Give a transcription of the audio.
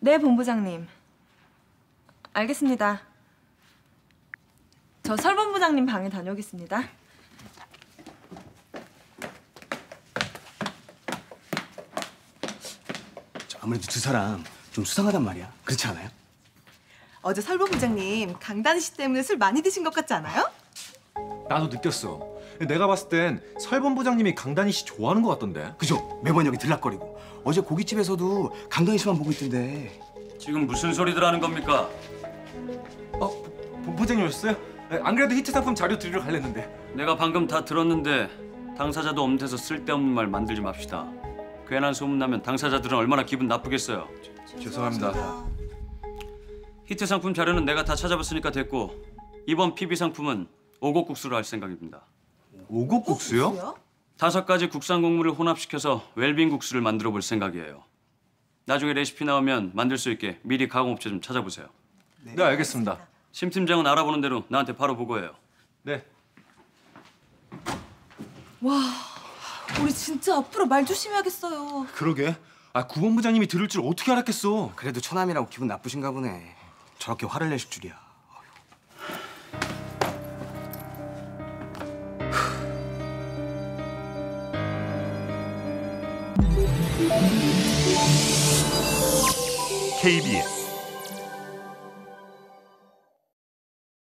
네, 본부장님. 알겠습니다. 저 설본부장님 방에 다녀오겠습니다. 아무래도 두 사람 좀 수상하단 말이야. 그렇지 않아요? 어제 설본부장님 강다니 씨 때문에 술 많이 드신 것 같지 않아요? 나도 느꼈어. 내가 봤을 땐 설본 부장님이 강다니 씨 좋아하는 것 같던데. 그죠? 매번 여기 들락거리고. 어제 고깃집에서도 강다니 씨만 보고 있던데. 지금 무슨 소리들 하는 겁니까? 본부장님 오셨어요? 안 그래도 히트 상품 자료 드리러 가려는데. 내가 방금 다 들었는데 당사자도 없는 데서 쓸데없는 말 만들지 맙시다. 괜한 소문나면 당사자들은 얼마나 기분 나쁘겠어요. 죄송합니다. 히트 상품 자료는 내가 다 찾아봤으니까 됐고 이번 PB 상품은 오곡국수로 할 생각입니다. 오곡국수요? 5가지 국산 곡물을 혼합시켜서 웰빙 국수를 만들어 볼 생각이에요. 나중에 레시피 나오면 만들 수 있게 미리 가공업체 좀 찾아보세요. 네, 알겠습니다. 심 팀장은 알아보는 대로 나한테 바로 보고해요. 네. 와, 우리 진짜 앞으로 말 조심해야겠어요. 그러게. 구 본부장님이 들을 줄 어떻게 알았겠어. 그래도 처남이라고 기분 나쁘신가 보네. 저렇게 화를 내실 줄이야. KBS